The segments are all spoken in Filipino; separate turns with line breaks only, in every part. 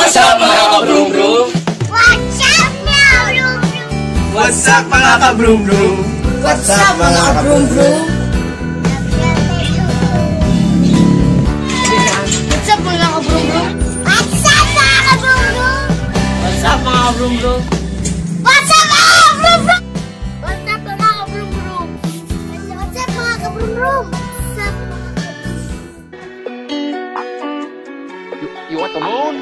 What's up mga ka-broom-broom?
What's up mga ka-broom-broom?
What's up mga ka-broom-broom?
What's up mga ka-broom-broom? What's up mga ka-broom-broom? What's up mga ka-broom-broom?
What's up mga ka-broom-broom?
What's up mga ka-broom-broom? What's up mga ka-broom-broom? What's up mga ka-broom-broom?
You want the moon?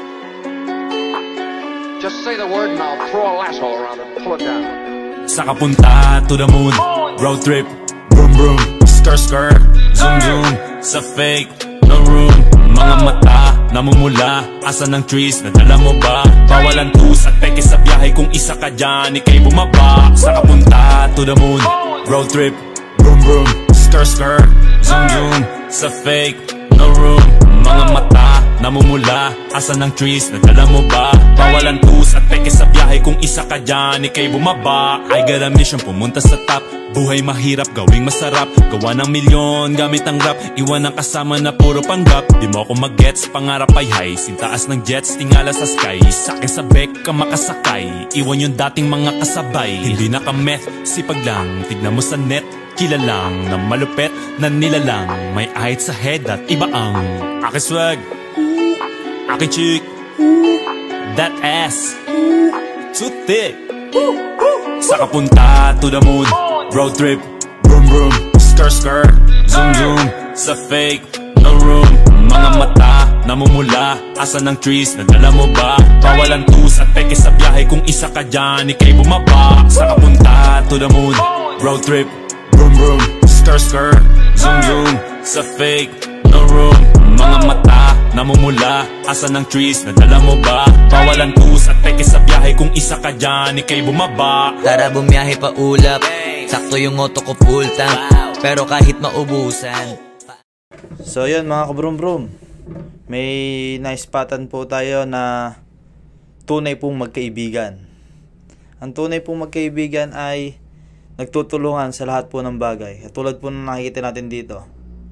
Just say the word and I'll throw a lasso around it and pull it down.
Saka punta to the moon, road trip, vroom vroom, skr skr, zoom zoom, sa fake, no room. Mga mata, namumula, asa ng trees, nadala mo ba? Bawalan tus at peke sa biyahe kung isa ka dyan, ikay bumaba. Saka punta to the moon, road trip, vroom vroom, skr skr, zoom zoom, sa fake, no room. Mga mata, namumula, asa ng trees, nadala mo ba? Bawalan tus at peke sa biyahe kung isa ka dyan, ikay bumaba. I got a mission, pumunta sa top. Buhay mahirap, gawing masarap. Gawa ng milyon, gamit ang rap. Iwan ang kasama na puro panggap. Di mo ako mag-gets, pangarap ay high. Sintaas ng jets, tingala sa sky. Sakin sa bek ka makasakay. Iwan yung dating mga kasabay. Hindi na ka-meth, sipag lang. Tignan mo sa net, kilalang na malupet na nilalang. May ahit sa head at iba ang aking swag, aking chick, that ass, too thick. Saka punta to the moon, road trip, vroom vroom, skr skr, zoom zoom, sa fake, no room. Mga mata, namumula, asa ng trees, nadala mo ba? Bawalan tus at peke sa biyahe kung isa ka dyan, ikay bumaba. Saka punta to the moon, road trip, vroom vroom, skr skr, zoom zoom, sa fake, no room. Mga mata, namumula, asa ng trees, nadala mo ba? Bawalan tus at peke sa biyahe kung isa ka dyan, ikay bumaba.
Tara bumiyahe pa ulap, sakto yung auto ko full tank, pero kahit maubusan.
So yun mga ka-broom-broom, may naispatan po tayo na tunay pong magkaibigan. Ang tunay pong magkaibigan ay nagtutulungan sa lahat po ng bagay, katulad po ng nakikita natin dito.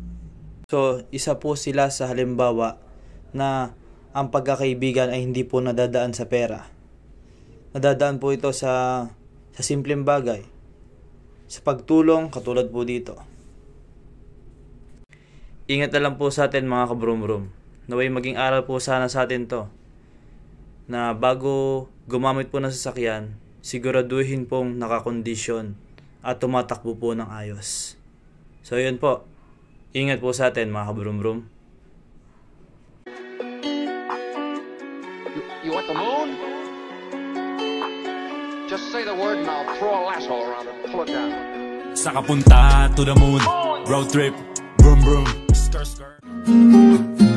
So isa po sila sa halimbawa na ang pagkakaibigan ay hindi po nadadaan sa pera. Nadadaan po ito sa simpleng bagay, sa pagtulong, katulad po dito. Ingat na lang po sa atin mga ka-broom-broom. Naway maging aral po sana sa atin to, na bago gumamit po ng sasakyan, siguraduhin pong nakakondisyon at tumatakbo po ng ayos. So yun po, ingat po sa atin mga ka-broom-broom.
You want the moon? Just say the word and I'll throw a lasso around it and pull it down.
Saka punta to the moon, road trip, vroom vroom, skr skr.